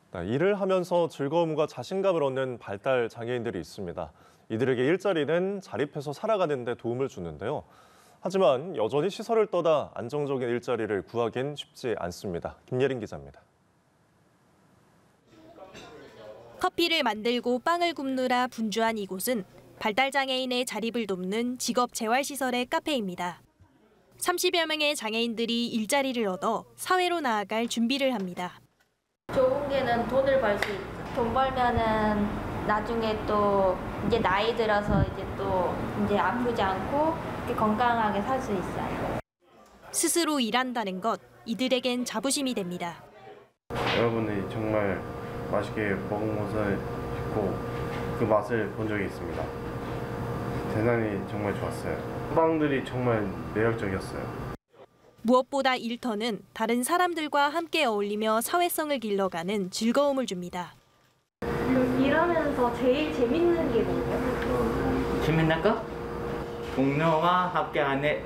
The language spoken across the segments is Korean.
일을 하면서 즐거움과 자신감을 얻는 발달 장애인들이 있습니다. 이들에게 일자리는 자립해서 살아가는 데 도움을 주는데요. 하지만 여전히 시설을 떠나 안정적인 일자리를 구하긴 쉽지 않습니다. 김예린 기자입니다. 커피를 만들고 빵을 굽느라 분주한 이곳은 발달장애인의 자립을 돕는 직업재활시설의 카페입니다. 30여 명의 장애인들이 일자리를 얻어 사회로 나아갈 준비를 합니다. 좋은 게는 돈을 벌 수 있죠. 돈 벌면은 나중에 또 이제 나이 들어서 이제 아프지 않고 건강하게 살 수 있어요. 스스로 일한다는 것, 이들에겐 자부심이 됩니다. 여러분들이 정말 맛있게 먹은 것을 있고 그 맛을 본 적이 있습니다. 대단히 정말 좋았어요. 빵들이 정말 매력적이었어요. 무엇보다 일터는 다른 사람들과 함께 어울리며 사회성을 길러가는 즐거움을 줍니다. 일하면서 제일 재밌는 게 뭐예요? 재밌는 거? 동료와 함께하는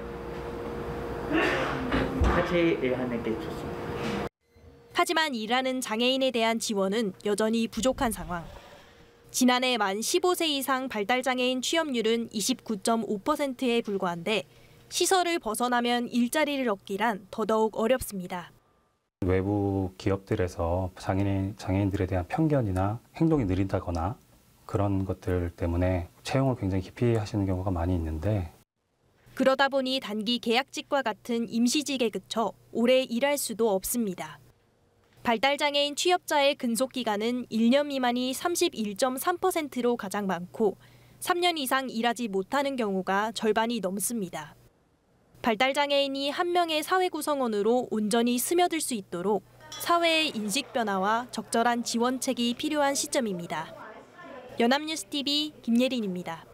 같이 일하는 게 좋습니다. 하지만 일하는 장애인에 대한 지원은 여전히 부족한 상황. 지난해 만 15세 이상 발달장애인 취업률은 29.5%에 불과한데 시설을 벗어나면 일자리를 얻기란 더더욱 어렵습니다. 외부 기업들에서 장애인들에 대한 편견이나 행동이 느린다거나 그런 것들 때문에 채용을 굉장히 기피 하시는 경우가 많이 있는데 그러다 보니 단기 계약직과 같은 임시직에 그쳐 오래 일할 수도 없습니다. 발달장애인 취업자의 근속기간은 1년 미만이 31.3%로 가장 많고 3년 이상 일하지 못하는 경우가 절반이 넘습니다. 발달장애인이 한 명의 사회 구성원으로 온전히 스며들 수 있도록 사회의 인식 변화와 적절한 지원책이 필요한 시점입니다. 연합뉴스TV 김예린입니다.